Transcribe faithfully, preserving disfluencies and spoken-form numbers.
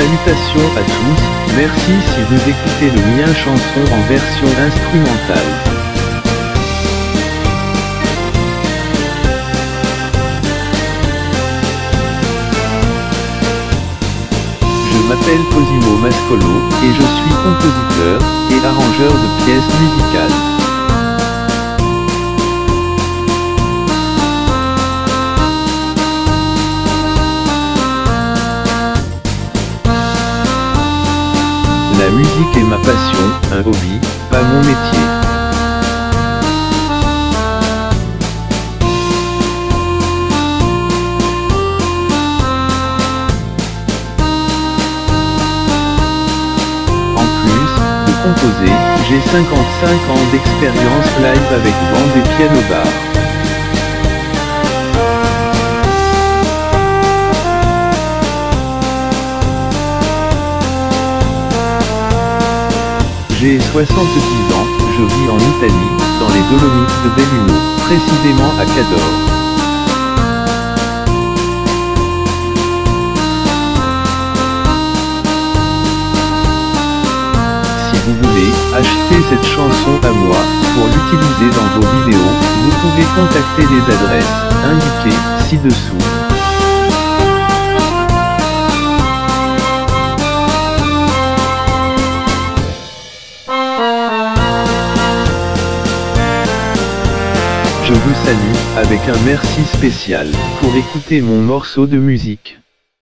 Salutations à tous, merci si vous écoutez le mien chanson en version instrumentale. Je m'appelle Cosimo Mascolo, et je suis compositeur et arrangeur de pièces musicales. La musique est ma passion, un hobby, pas mon métier. En plus de composer, j'ai cinquante-cinq ans d'expérience live avec bande et piano bar. J'ai soixante-dix ans, je vis en Italie, dans les Dolomites de Belluno, précisément à Cadore. Si vous voulez acheter cette chanson à moi, pour l'utiliser dans vos vidéos, vous pouvez contacter les adresses indiquées ci-dessous. Je vous salue, avec un merci spécial, pour écouter mon morceau de musique.